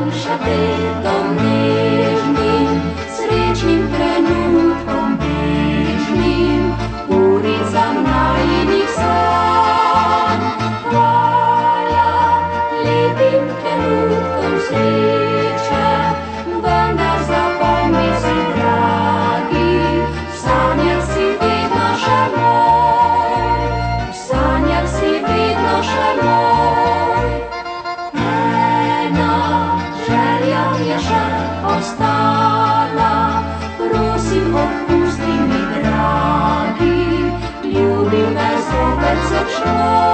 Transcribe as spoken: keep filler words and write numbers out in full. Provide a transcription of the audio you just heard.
še vedom nežnim, srečnim trenutkom bežnim, uricam najinih sanj. Hvala lepim trenutkom sreče, vendar zapomni si, dragi, v sanjah si vedno še moj, v sanjah si vedno še moj. Ena želja je še ostala, prosim, odpusti mi, dragi, ljubi me zopet srčno.